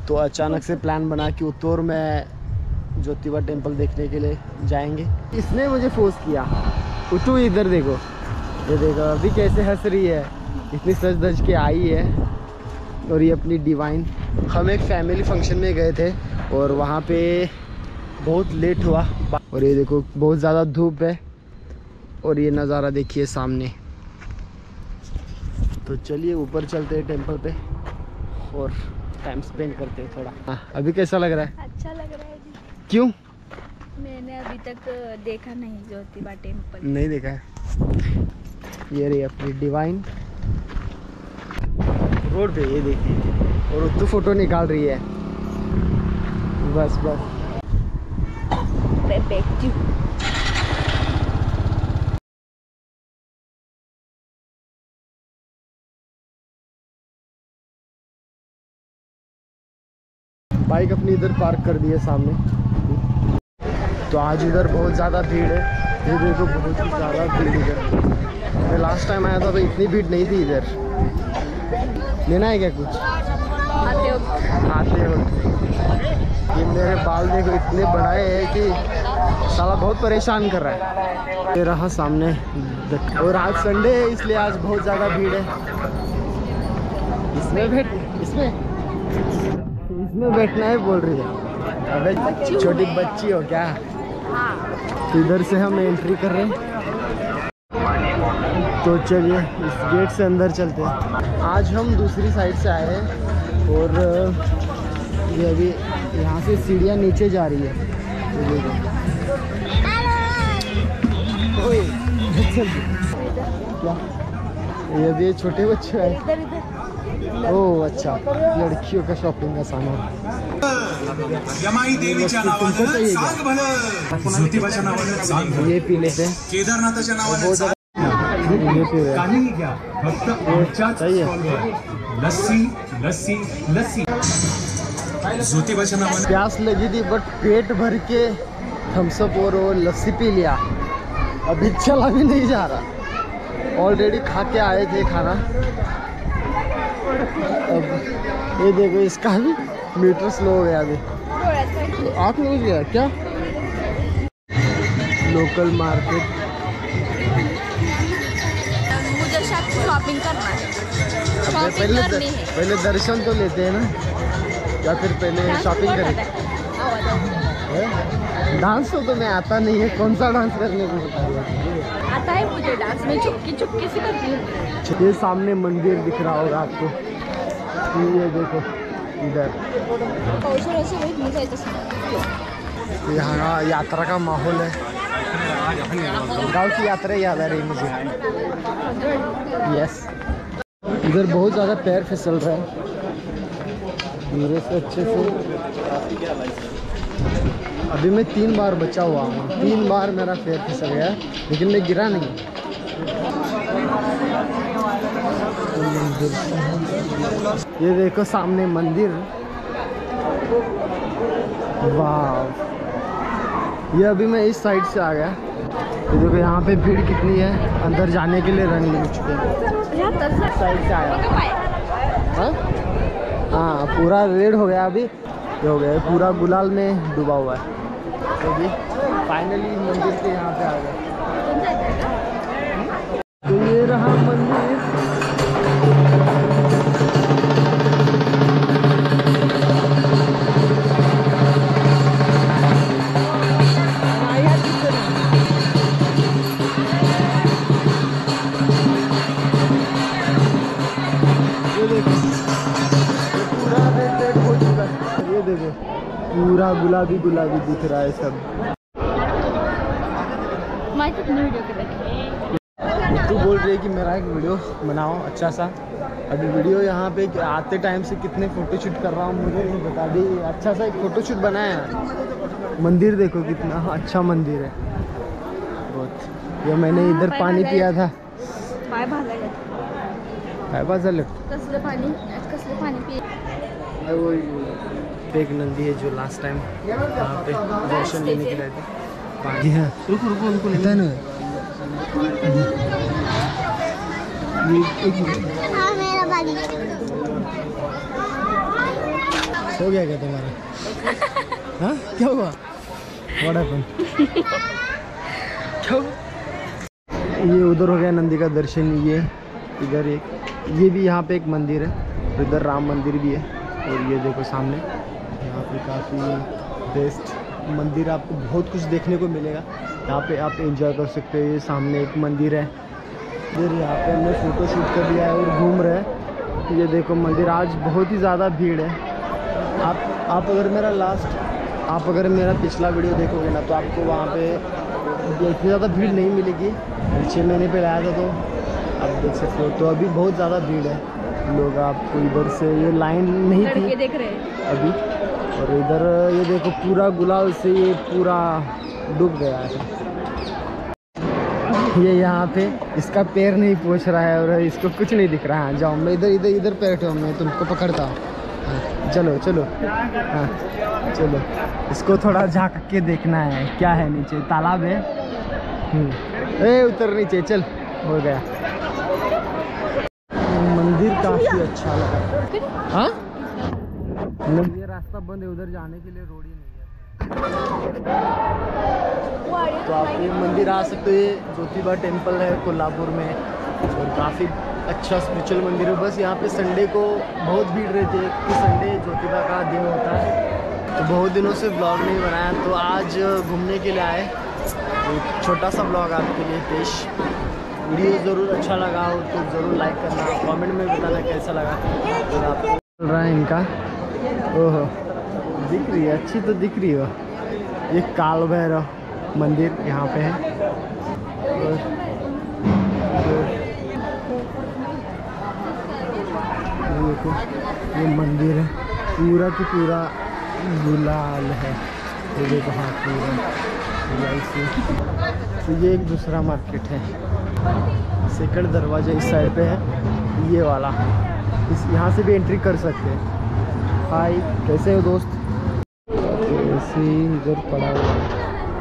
तो अचानक से प्लान बना कि उत्तौर में ज्योतिबा टेम्पल देखने के लिए जाएंगे। इसने मुझे फोर्स किया, उठू इधर देखो, ये देखो अभी कैसे हंस रही है, इतनी सज धज के आई है। और ये अपनी डिवाइन। हम एक फैमिली फंक्शन में गए थे और वहाँ पे बहुत लेट हुआ। और ये देखो बहुत ज़्यादा धूप है और ये नज़ारा देखिए सामने। तो चलिए ऊपर चलते हैं टेम्पल पे और टाइम स्पेंड करते हैं थोड़ा। अभी कैसा लग रहा है? अच्छा लग रहा है जी। क्यों? मैंने अभी तक देखा नहीं ज्योतिबा टेम्पल। नहीं देखा है। ये रही अपनी डिवाइन रोड पे, ये देखिए। और उत्तू फोटो निकाल रही है। बस बस मैं देखती हूँ। बाइक अपनी इधर पार्क कर दी है सामने। तो आज इधर बहुत ज़्यादा भीड़ है। ये देखो बहुत ही ज़्यादा भीड़ इधर। मैं लास्ट टाइम आया था तो इतनी भीड़ नहीं थी इधर। लेना है क्या कुछ? आते हो। ये मेरे बाल देखो इतने बढ़ाए हैं कि साला बहुत परेशान कर रहा है। ये रहा सामने। और आज संडे है इसलिए आज बहुत ज़्यादा भीड़ है। इसमें बैठना है बोल रही है। अबे छोटी बच्ची हो क्या? तो इधर से हम एंट्री कर रहे हैं। तो चलिए इस गेट से अंदर चलते हैं। आज हम दूसरी साइड से आए हैं और ये अभी यहाँ से सीढ़ियाँ नीचे जा रही है। क्या ये अभी छोटे बच्चे हैं? ओह अच्छा, लड़कियों का शॉपिंग का सामान। यमाई देवीच्या नावानं सांग भलं, ज्योतिबाच्या नावानं सांग भलं, ये पी लेते हैं। केदारनाथाच्या नावानं सांग, ये पी रहे काही घ्या फक्त आमच्याच स्टॉलवर लस्सी लस्सी लस्सी। ज्योतिबाच्या नावानं प्यास लगी थी बट पेट भर के थम्सअप और वो लस्सी पी लिया। अभी चला भी नहीं जा रहा। ऑलरेडी खा के आए थे खाना। अब ये देखो इसका भी मीटर स्लो हो गया अभी। तो 8 हो गया क्या? Local market. मुझे शॉपिंग करना है। शॉपिंग करनी है। पहले दर्शन तो लेते हैं ना, या फिर पहले शॉपिंग करें? डांस तो मैं आता नहीं है। कौन सा डांस करने को बता रही है? आता है मुझे डांस, में चुपकी चुपकी से करती हूँ। ये सामने मंदिर दिख रहा होगा आपको। ये देखो इधर यहाँ यात्रा का माहौल है। गाँव की यात्रा याद आ रही मुझे। यस, इधर बहुत ज़्यादा पैर फिसल रहा है धीरे से अच्छे से। अभी मैं 3 बार बचा हुआ हूँ। 3 बार मेरा पैर फिसल गया लेकिन मैं गिरा नहीं। ये देखो सामने मंदिर। वाह, ये अभी मैं इस साइड से आ गया। ये देखो यहाँ पे भीड़ कितनी है। अंदर जाने के लिए रन ले चुके हैं। साइड से आया। हाँ पूरा रेड हो गया। अभी ये हो गया पूरा गुलाल में डूबा हुआ है। तो अभी फाइनली मंदिर के यहाँ पे आ गए। तो ये रहा मंदिर। पूरा गुलाबी गुलाबी दिख रहा है सब। तू बोल रही है कि मेरा एक वीडियो बनाओ अच्छा सा। अभी वीडियो यहाँ पे आते टाइम से कितने फ़ोटोशूट कर रहा हूँ मुझे नहीं बता दी। अच्छा सा एक फ़ोटोशूट बनाया है। मंदिर देखो कितना अच्छा मंदिर है बहुत। ये मैंने इधर पानी पिया था। पाय भाजलं कसलं पाणी पिये। एक नंदी है जो लास्ट टाइम यहाँ पे दर्शन लेने के लिए थे। जी हाँ, रुको पता ना। हो गया क्या तुम्हारा? हाँ क्या हुआ? What happened? क्या हुआ? ये उधर हो गया नंदी का दर्शन। ये इधर ये भी यहाँ पे एक मंदिर है, तो इधर राम मंदिर भी है। और ये देखो सामने यहाँ पे काफ़ी बेस्ट मंदिर, आपको बहुत कुछ देखने को मिलेगा। यहाँ पे आप एंजॉय कर सकते हो। ये सामने एक मंदिर है, इधर यहाँ पे हमने फ़ोटो शूट कर लिया है और घूम रहे हैं। ये देखो मंदिर, आज बहुत ही ज़्यादा भीड़ है। आप अगर मेरा पिछला वीडियो देखोगे ना, तो आपको वहाँ पे इतनी ज़्यादा भीड़ नहीं मिलेगी। 6 महीने पे आया था तो आप देख सकते हो, तो अभी बहुत ज़्यादा भीड़ है। लोग आपको इधर से, ये लाइन नहीं थी देख रहे हैं अभी, और इधर ये देखो पूरा गुलाल से ये पूरा डूब गया है। ये यहाँ पे इसका पैर नहीं पहुँच रहा है और इसको कुछ नहीं दिख रहा है। जाओ, मैं इधर पैर उठाओ, मैं तुमको पकड़ता हूँ। हाँ, चलो हाँ चलो, इसको थोड़ा झाँक के देखना है क्या है नीचे। तालाब है। उतर नीचे, चल, हो गया। मंदिर काफ़ी अच्छा लगा। हाँ, ये रास्ता बंद है, उधर जाने के लिए रोड ही नहीं है। तो आप ये मंदिर आ सकते हो। ये ज्योतिबा टेम्पल है कोल्हापुर में, और काफ़ी अच्छा स्पिरिचुअल मंदिर है। बस यहाँ पे संडे को बहुत भीड़ रहती है, कि संडे ज्योतिबा का दिन होता है। तो बहुत दिनों से ब्लॉग नहीं बनाया, तो आज घूमने के लिए आए। एक छोटा सा ब्लॉग आपके लिए पेश। वीडियो ज़रूर अच्छा लगा हो तो ज़रूर लाइक करना, कमेंट में बताना कैसा लगा। तो आप चल रहा है इनका, ओहो दिख रही है, अच्छी तो दिख रही हो। ये काल भैरव मंदिर यहाँ पे है। देखो ये मंदिर है, पूरा की पूरा गुलाल है। ये देखो, हाँ पूरा गुलाल से। तो ये एक दूसरा मार्केट है, सेकंड दरवाजा इस साइड पे है, ये वाला। यहाँ से भी एंट्री कर सकते हैं। हाय, कैसे हो दोस्त? ऐसे इधर पड़ा हुआ है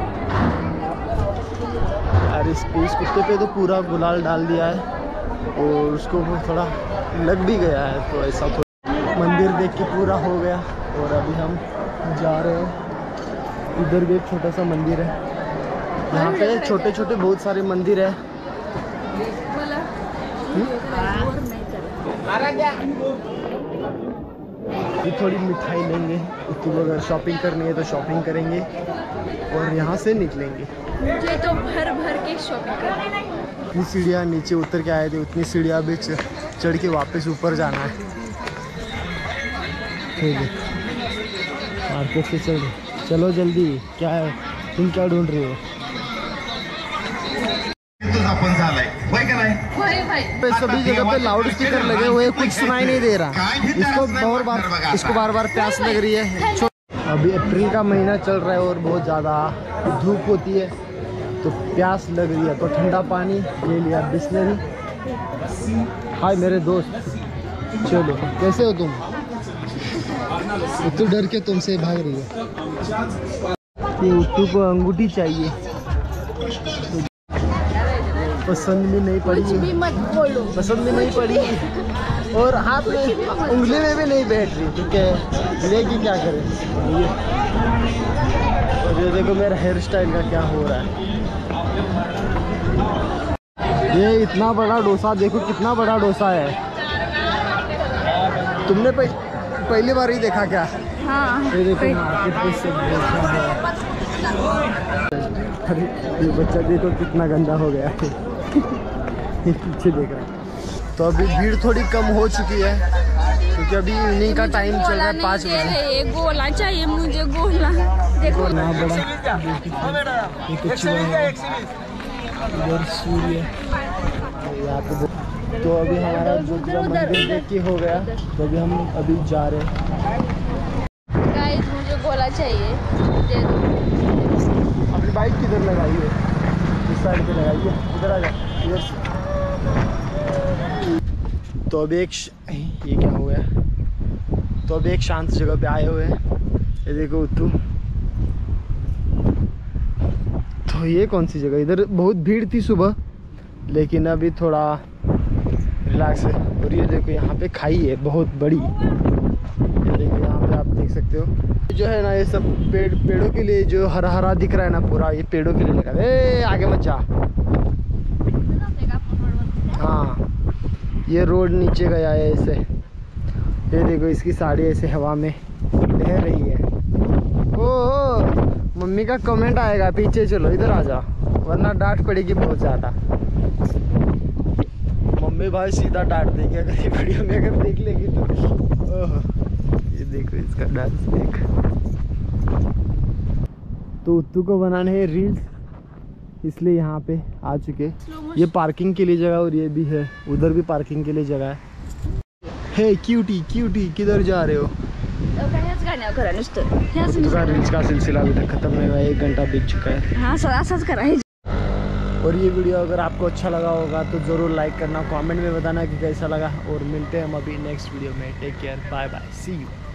यार। इस कुत्ते पे तो पूरा गुलाल डाल दिया है और उसको थोड़ा लग भी गया है, तो ऐसा थोड़ा। मंदिर देख के पूरा हो गया और अभी हम जा रहे हैं। इधर भी एक छोटा सा मंदिर है। यहाँ पे छोटे छोटे बहुत सारे मंदिर है। ये थोड़ी मिठाई लेंगे, तो अगर शॉपिंग करनी है तो शॉपिंग करेंगे और यहाँ से निकलेंगे। मुझे तो भर के शॉपिंग करनी है। इतनी सीढ़ियाँ नीचे उतर के आए थे, उतनी सीढ़ियाँ भी चढ़ के वापस ऊपर जाना है। ठीक है, मार्केट से चल रहे, चलो जल्दी। क्या है, तुम क्या ढूंढ रही हो? सभी जगह पे लाउड स्पीकर लगे हुए, कुछ सुनाई नहीं दे रहा। इसको बार बार प्यास लग रही है। अभी अप्रैल का महीना चल रहा है और बहुत ज़्यादा धूप होती है, तो प्यास लग रही है, तो ठंडा पानी ले लिया, बिस्लरी। हाय मेरे दोस्त, चलो कैसे हो तुम? तो डर के तुमसे भाग रही है। ये उत्तू को अंगूठी चाहिए, पसंद भी नहीं पड़ी, कुछ भी मत बोलो। पसंद भी नहीं पड़ी और हाथ में उंगली में भी नहीं बैठ रही। ठीक है, लेगी क्या करें। और ये देखो मेरा हेयर स्टाइल का क्या हो रहा है। ये इतना बड़ा डोसा देखो, कितना बड़ा डोसा है। तुमने पहली बार ही देखा क्या? हाँ, ये देखो मार्केट पे से डोसा है। अरे ये बच्चा देखो कितना गंदा हो गया है। पीछे देख रहा है। तो अभी भीड़ थोड़ी कम हो चुकी है, क्योंकि अभी इवनिंग का टाइम चल रहा है 5 बजे। गोला चाहिए मुझे, गोला देखो ना बड़ा। ये कुछ इधर सूर्य यहाँ पे। तो अभी हमारा ज्योतिबा मंदिर देख के हो गया, तो अभी हम जा रहे हैं। गाइस मुझे गोला चाहिए, दे दो। अपनी बाइक किधर लगाइए? इस साइड पे लगाइए, इधर आ जाओ, इधर से। तो अभी ये क्या हो गया? तो अभी एक शांत जगह पे आए हुए हैं। ये देखो उत्तू। तो ये कौन सी जगह? इधर बहुत भीड़ थी सुबह, लेकिन अभी थोड़ा रिलैक्स है। और ये देखो यहाँ पे खाई है बहुत बड़ी। ये देखो यहाँ पे आप देख सकते हो। जो है ना ये सब पेड़ों के लिए जो हरा हरा दिख रहा है ना पूरा, ये पेड़ों के लिए लगा। ए आगे मत जा। हाँ ये रोड नीचे गया है ऐसे। ये देखो इसकी साड़ी ऐसे हवा में लहर रही है। ओ मम्मी का कमेंट आएगा, पीछे चलो, इधर आ जाओ वरना डांट पड़ेगी बहुत ज़्यादा। मम्मी भाई सीधा डांट देगी अगर ये वीडियो में अगर देख लेगी तो। ओह ये देखो इसका डांस देख। तो उत्तू को बनाने हैं रील्स, इसलिए यहाँ पे आ चुके। ये पार्किंग के लिए जगह और ये भी है, उधर भी पार्किंग के लिए जगह है। हे क्यूटी क्यूटी किधर जा रहे हो? उत्तू का रील्स का सिलसिला अभी तक खत्म नहीं हुआ, 1 घंटा बीत चुका है। हाँ सच करा है। और ये वीडियो अगर आपको अच्छा लगा होगा तो ज़रूर लाइक करना, कमेंट में बताना कि कैसा लगा। और मिलते हैं हम अभी नेक्स्ट वीडियो में। Take care, bye bye, see you.